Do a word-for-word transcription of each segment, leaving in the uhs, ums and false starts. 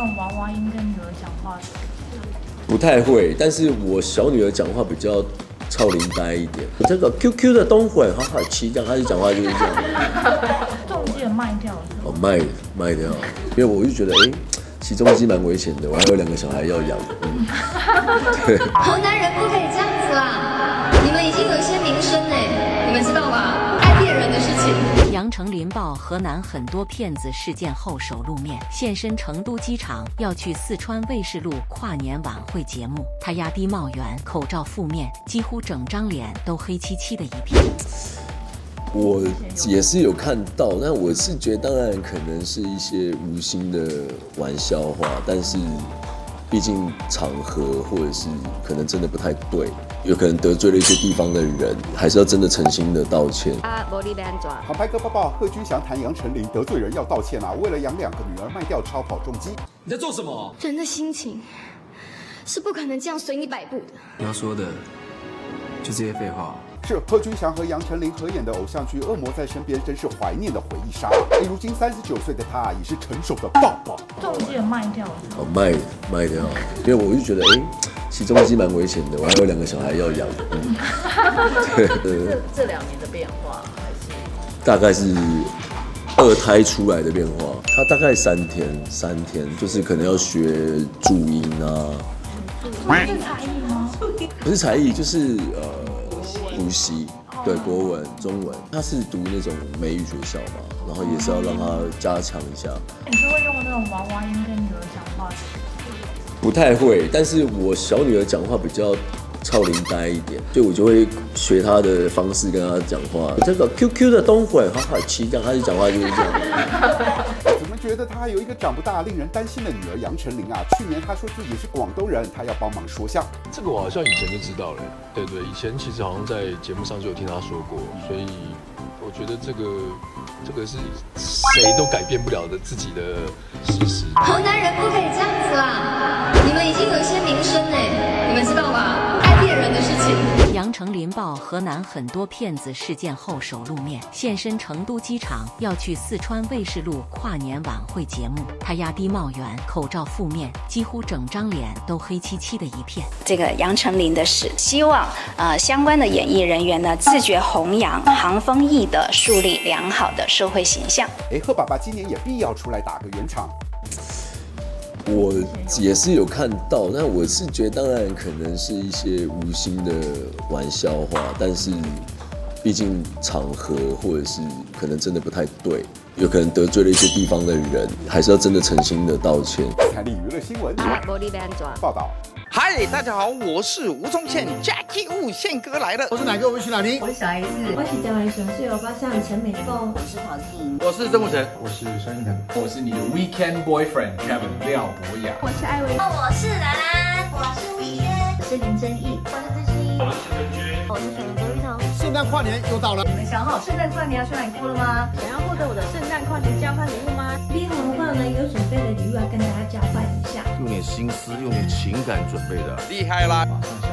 种娃娃音跟女儿讲话的？ 不太会，但是我小女儿讲话比较超龄呆一点。这个 Q Q 的东会好好吃，这样开始讲话就是这样。 重机也卖掉了。 哦，卖卖掉，因为我就觉得，哎、欸，骑重机蛮危险的，我还有两个小孩要养。嗯，对。 河南人不可以这样子啦！你们已经有一些名声哎，你们知道吧？爱骗人的事情。 杨丞琳爆河南很多骗子事件后首露面，现身成都机场，要去四川卫视录跨年晚会节目。他压低帽檐，口罩覆面，几乎整张脸都黑漆漆的一片。 我也是有看到，但我是觉得，当然可能是一些无心的玩笑话，但是毕竟场合或者是可能真的不太对，有可能得罪了一些地方的人，还是要真的诚心的道歉。 啊，无你要安怎？ 航拍哥报报，贺军翔谈杨丞琳得罪人要道歉啊！为了养两个女儿卖掉超跑重机， 你在做什么？ 人的心情是不可能这样随你摆布的。 你要说的就这些废话。 是贺军翔和杨丞琳合演的偶像剧《恶魔在身边》，真是怀念的回忆杀。哎，如今三十九岁的他也是成熟的爸爸。 重机也卖掉了。 哦，卖卖掉，因为我就觉得，哎、欸，骑重机蛮危险的，我还有两个小孩要养。嗯，对。 这这两年的变化还是大概是二胎出来的变化，他大概三天，三天就是可能要学注音啊。 注音是才艺吗？ 不是才艺，就是呃。补习，对，国文、中文，他是读那种美语学校嘛，然后也是要让他加强一下。 你是会用那种娃娃音跟女儿讲话的？ 不太会，但是我小女儿讲话比较超龄呆一点，所以我就会学她的方式跟她讲话。这个 Q Q 的东会好好吃，这样开始讲话就是这样。 怎么觉得他还有一个长不大、令人担心的女儿杨丞琳啊？去年他说自己是广东人，他要帮忙说相。 这个我好像以前就知道了，对对，以前其实好像在节目上就有听他说过，所以我觉得这个这个是谁都改变不了的自己的事实。 河南人不可以这样子啦！你们已经有一些名声哎，你们知道吧？爱骗人的事情。 杨丞琳爆河南很多骗子事件后首露面，现身成都机场，要去四川卫视录跨年晚会节目。他压低帽檐，口罩覆面，几乎整张脸都黑漆漆的一片。 这个杨丞琳的事，希望呃相关的演艺人员呢自觉弘扬航风义德，树立良好的社会形象。 哎，贺爸爸今年也必要出来打个圆场。 我也是有看到，但我是觉得，当然可能是一些无心的玩笑话，但是毕竟场合或者是可能真的不太对，有可能得罪了一些地方的人，还是要真的诚心的道歉。 台立娱乐新闻， 啊，无你要安怎？ 报道。 嗨，大家好，我是吴宗宪 ，Jackie Wu 宪哥来了。 我是哪个？我是哪里？ 我是小 S， 我是台湾熊是有发向陈美凤，我是陶晶莹， 我是曾武成， 我是孙艺腾，我是你的 Weekend Boyfriend Kevin 廖博雅， 我是艾薇， 我是兰兰，我是米轩， 我是林真义，我是志熙， 我是陈君， 我是小刘周玉彤。 圣诞跨年又到了， 你们想好圣诞跨年要去哪里过了吗？ 想要获得我的圣诞跨年交换礼物吗？ 冰红爸呢有准备的礼物要跟大家交换一下， 用点心思，用点情感准备的， 厉害啦！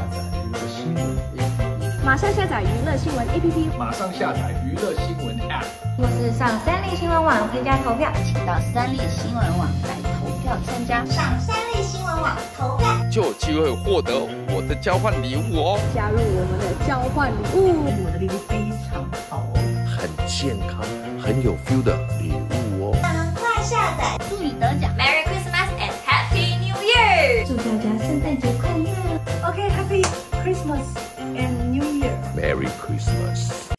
马上下载娱乐新闻 A P P， 马上下载娱乐新闻 A P P， 马上下载娱乐新闻 App， 或是上三立新闻网添加投票，请到三立新闻网来投票参加， 上三立新闻网投票， 就有机会获得我的交换礼物哦！ 加入我们的交换礼物， 我的礼物非常好哦， 很健康、很有 feel 的礼物哦！ 赶快下载， 祝你得奖 ！Merry Christmas and Happy New Year！ 祝大家圣诞节快乐 ！OK，Happy Christmas and New Year！ Merry Christmas！